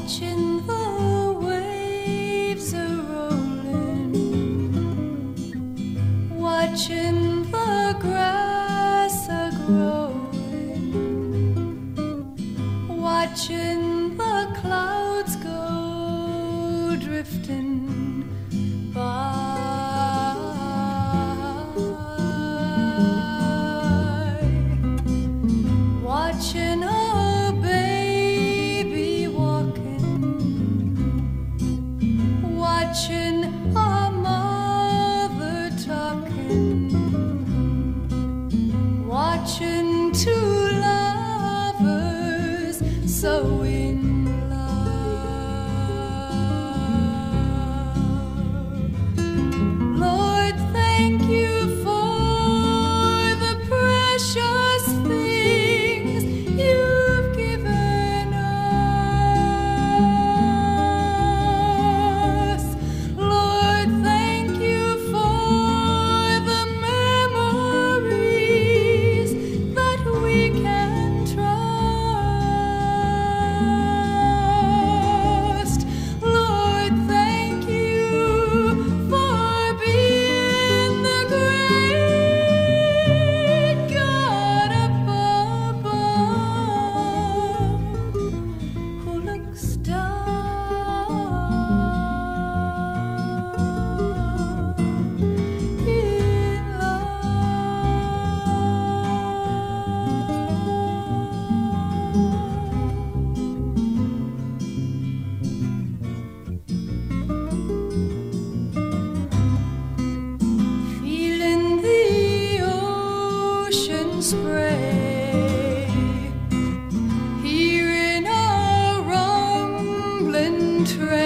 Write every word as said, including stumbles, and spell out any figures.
watching the waves a-rolling, watching the grass a-growing, watching the clouds go drifting by, watching a baby walking, watching a mother talking, watching two lovers so in love. Lord, thank you for the precious things you've given us. Lord, thank you for the memories that we can trust. Lord, thank you for being the great God above, who looks down in love. Feeling the ocean spray, hearing a rumbling train.